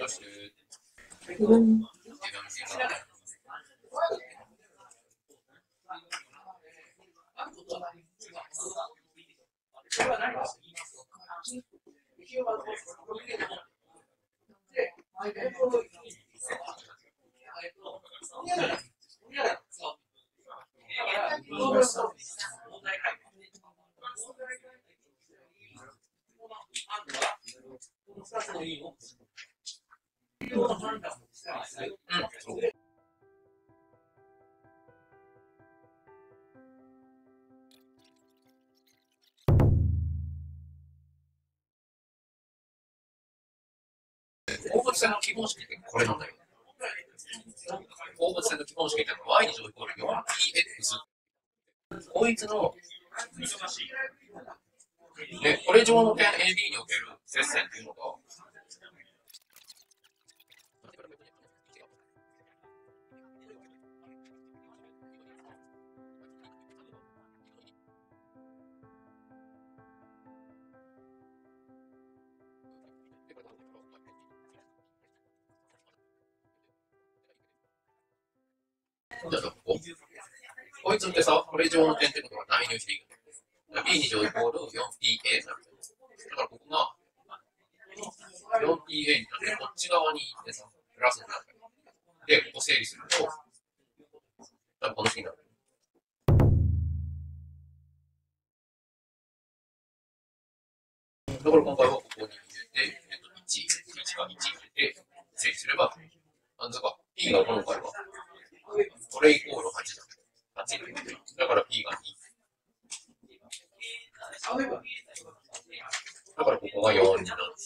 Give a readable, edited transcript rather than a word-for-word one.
してる。 지금 放物線の基本式ってこれなんだよ。放物線の基本式ってのは y 乗イコール 4px。こいつの、で、これ上の点 AB における接線っていうのが、じゃあこいつってさ、これ上の点ってことは何入していくの？ ?B2 乗イコール 4pa になる。だからここが 4pa になって、こっち側に行ってさ、プラスになる。で、ここ整理すると、多分この式になる。だから今回はここに入れて、1が1入れて、整理すれば、なんですか、P が今回は、これイコール8だ。8入れて、だから P が2。だからここが4になる。